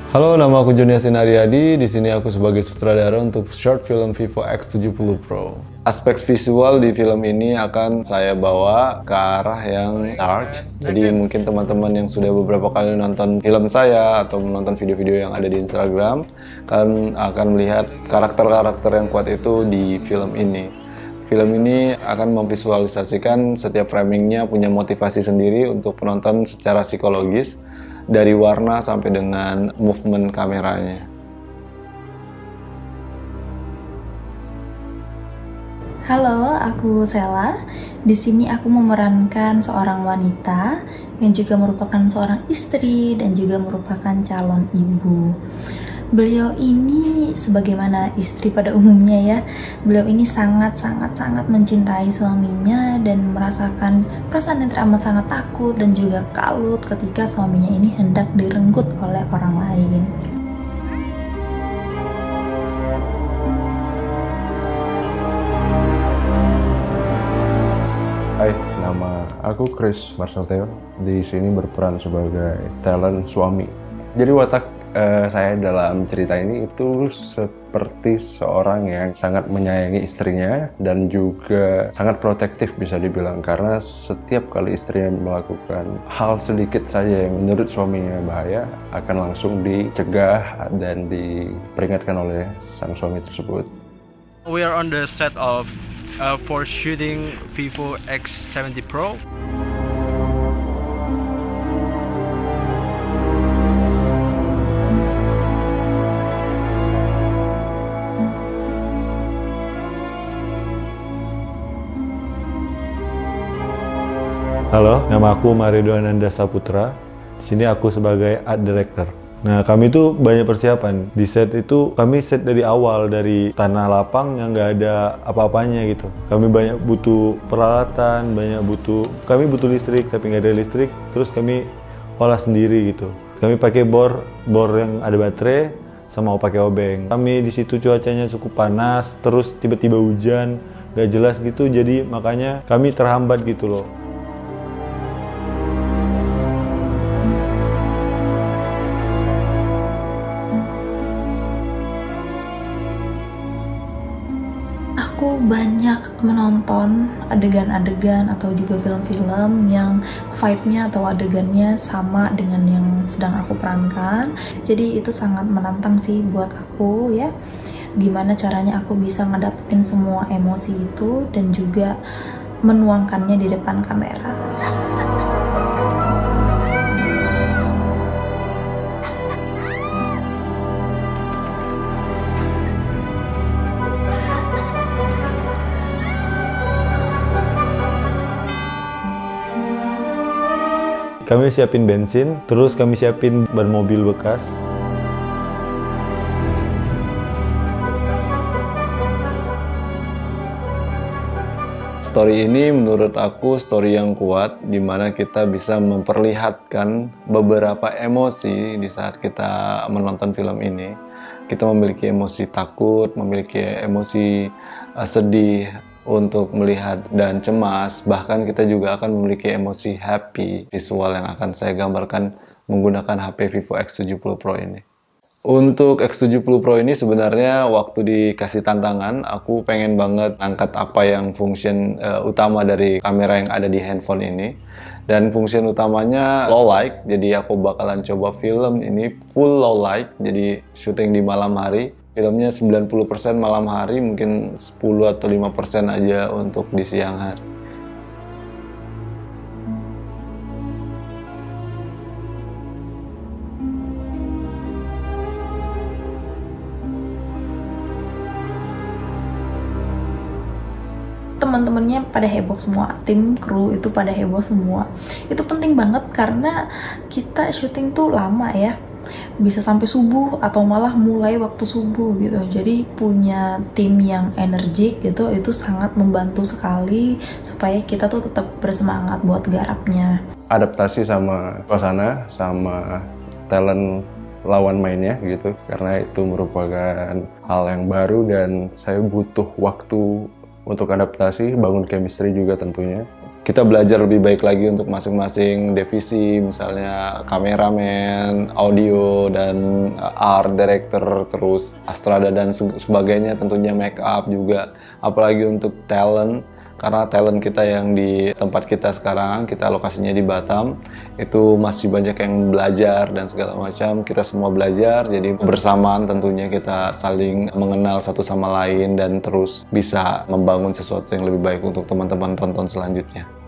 Halo, nama aku Joni Yasin Aryadi. Di sini aku sebagai sutradara untuk short film Vivo X70 Pro. Aspek visual di film ini akan saya bawa ke arah yang dark. Jadi mungkin teman-teman yang sudah beberapa kali nonton film saya atau menonton video-video yang ada di Instagram, kalian akan melihat karakter-karakter yang kuat itu di film ini. Film ini akan memvisualisasikan setiap framingnya punya motivasi sendiri untuk penonton secara psikologis, dari warna sampai dengan movement kameranya. Halo, aku Sela. Di sini aku memerankan seorang wanita yang juga merupakan seorang istri dan juga merupakan calon ibu. Beliau ini sebagaimana istri pada umumnya ya, beliau ini sangat mencintai suaminya dan merasakan perasaan yang teramat sangat takut dan juga kalut ketika suaminya ini hendak direnggut oleh orang lain. Hai, nama aku Chris Marcel Theo. Di sini berperan sebagai talent suami. Jadi watak saya dalam cerita ini itu seperti seorang yang sangat menyayangi istrinya dan juga sangat protektif bisa dibilang, karena setiap kali istrinya melakukan hal sedikit saja yang menurut suaminya bahaya akan langsung dicegah dan diperingatkan oleh sang suami tersebut. We are on the set of for shooting Vivo X70 Pro. Halo, nama aku Marido Ananda Saputra. Di sini aku sebagai art director. Nah, kami tuh banyak persiapan. Di set itu kami set dari awal, dari tanah lapang yang nggak ada apa-apanya gitu. Kami banyak butuh peralatan, kami butuh listrik tapi nggak ada listrik. Terus kami olah sendiri gitu. Kami pakai bor yang ada baterai sama pakai obeng. Kami di situ cuacanya cukup panas, terus tiba-tiba hujan, nggak jelas gitu. Jadi makanya kami terhambat gitu loh. Aku banyak menonton adegan-adegan atau juga film-film yang vibe-nya atau adegannya sama dengan yang sedang aku perankan. Jadi itu sangat menantang sih buat aku ya. Gimana caranya aku bisa ngedapetin semua emosi itu dan juga menuangkannya di depan kamera. Kami siapin bensin, terus kami siapin ban mobil bekas. Story ini menurut aku story yang kuat, di mana kita bisa memperlihatkan beberapa emosi di saat kita menonton film ini. Kita memiliki emosi takut, memiliki emosi sedih, untuk melihat dan cemas, bahkan kita juga akan memiliki emosi happy. Visual yang akan saya gambarkan menggunakan HP Vivo X70 Pro ini. Untuk X70 Pro ini sebenarnya waktu dikasih tantangan, aku pengen banget angkat apa yang function utama dari kamera yang ada di handphone ini. Dan function utamanya low light, jadi aku bakalan coba film ini full low light, jadi syuting di malam hari. Filmnya 90% malam hari, mungkin 10 atau 5% aja untuk di siang hari. Teman-temannya pada heboh semua, tim kru itu pada heboh semua. Itu penting banget karena kita syuting tuh lama ya, bisa sampai subuh atau malah mulai waktu subuh gitu. Jadi punya tim yang energik gitu itu sangat membantu sekali supaya kita tuh tetap bersemangat buat garapnya. Adaptasi sama suasana, sama talent lawan mainnya gitu, karena itu merupakan hal yang baru dan saya butuh waktu untuk adaptasi, bangun chemistry juga tentunya. kita belajar lebih baik lagi untuk masing-masing divisi, misalnya kameramen, audio, dan art director, terus astrada dan sebagainya, tentunya make up juga. Apalagi untuk talent, karena talent kita yang di tempat kita sekarang, kita lokasinya di Batam, itu masih banyak yang belajar dan segala macam. Kita semua belajar, jadi bersamaan tentunya kita saling mengenal satu sama lain dan terus bisa membangun sesuatu yang lebih baik untuk teman-teman tonton selanjutnya.